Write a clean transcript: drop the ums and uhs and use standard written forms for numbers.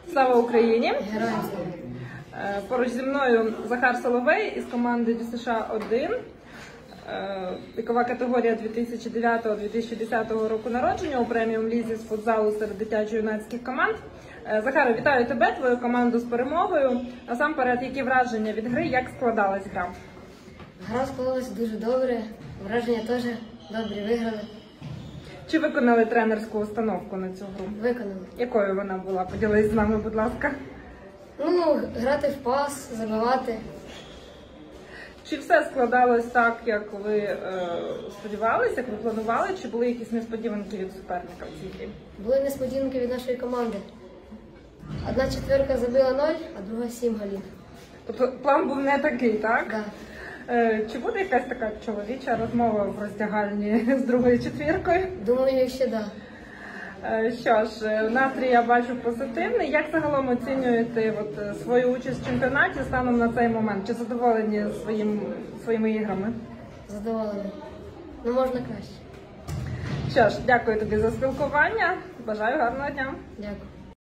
Слава Україні! Героям слава! Поруч зі мною Захар Соловей із команди ДЮСШ-1. Вікова категорія 2009-2010 року народження у преміум-лізі з футзалу серед дитячо-юнацьких команд. Захаре, вітаю тебе, твою команду з перемогою. Насамперед, які враження від гри, як складалась гра? Гра складалась дуже добре, враження теж добрі, виграли. Чи виконали тренерську установку на цю гру? Виконали. Якою вона була? Поділись з нами, будь ласка. Грати в пас, забивати. Чи все складалось так, як ви сподівалися, як ви планували, чи були якісь несподіванки від суперника в цій грі? Були несподіванки від нашої команди. Одна четверка забила 0, а друга 7 голів. Тобто план був не такий, так? Так. Чи буде якась така чоловіча розмова в роздягальні з другою четвіркою? Думаю, ще так. Що ж, настрій я бачу позитивний. Як загалом оцінюєте свою участь в чемпіонаті станом на цей момент? Чи задоволені своїми іграми? Задоволені. Можна краще. Що ж, дякую тобі за спілкування. Бажаю гарного дня. Дякую.